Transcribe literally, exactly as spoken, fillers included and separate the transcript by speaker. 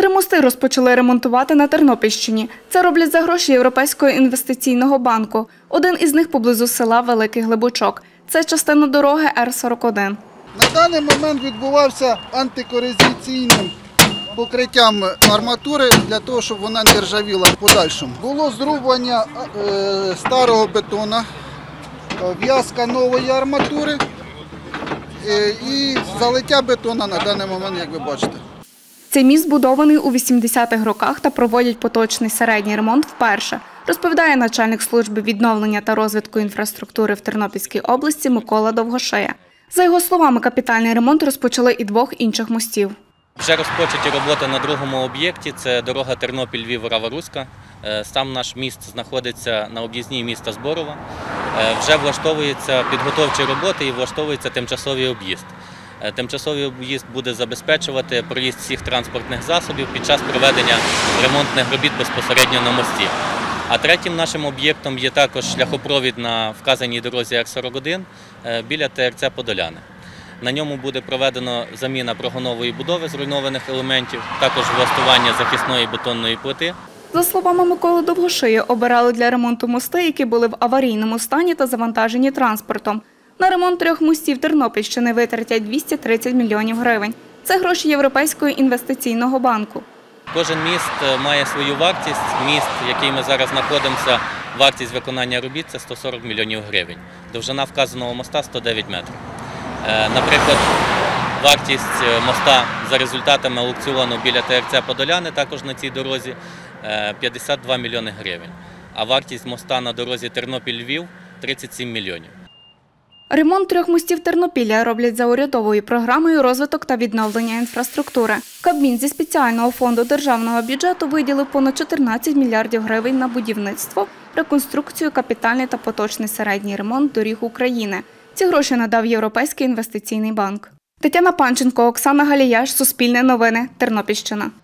Speaker 1: Три мости розпочали ремонтувати на Тернопільщині. Це роблять за гроші Європейського інвестиційного банку. Один із них поблизу села Великий Глибочок. Це частина дороги Р сорок один.
Speaker 2: На даний момент відбувався антикорозійційним покриттям арматури для того, щоб вона не ржавіла в подальшому. Було зрубання е, старого бетону, в'язка нової арматури е, і залиття бетону на даний момент, як ви бачите.
Speaker 1: Цей міст збудований у вісімдесятих роках та проводять поточний середній ремонт вперше, розповідає начальник служби відновлення та розвитку інфраструктури в Тернопільській області Микола Довгошия. За його словами, капітальний ремонт розпочали і двох інших мостів.
Speaker 3: Вже розпочаті роботи на другому об'єкті – це дорога Тернопіль-Львів-Рава-Руська. Сам наш міст знаходиться на об'їзній міста Зборова. Вже влаштовуються підготовчі роботи і влаштовується тимчасовий об'їзд. Тимчасовий об'їзд буде забезпечувати проїзд всіх транспортних засобів під час проведення ремонтних робіт безпосередньо на мості. А третім нашим об'єктом є також шляхопровід на вказаній дорозі Р сорок один біля Т Р Ц «Подоляни». На ньому буде проведено заміна прогонової будови зруйнованих елементів, також влаштування захисної бетонної плити.
Speaker 1: За словами Миколи Довгошия, обирали для ремонту мости, які були в аварійному стані та завантажені транспортом. На ремонт трьох мостів Тернопільщини витратять двісті тридцять мільйонів гривень. Це гроші Європейського інвестиційного банку.
Speaker 3: Кожен міст має свою вартість. Міст, в який ми зараз знаходимося, вартість виконання робіт – це сто сорок мільйонів гривень. Довжина вказаного моста – сто дев'ять метрів. Наприклад, вартість моста за результатами аукціону біля Т Р Ц «Подоляни», також на цій дорозі, п'ятдесят два мільйони гривень. А вартість моста на дорозі Тернопіль-Львів – тридцять сім мільйонів.
Speaker 1: Ремонт трьох мостів Тернопілля роблять за урядовою програмою «Розвиток та відновлення інфраструктури». Кабмін зі спеціального фонду державного бюджету виділив понад чотирнадцять мільярдів гривень на будівництво, реконструкцію, капітальний та поточний середній ремонт доріг України. Ці гроші надав Європейський інвестиційний банк. Тетяна Панченко, Оксана Галіяш, Суспільне новини, Тернопільщина.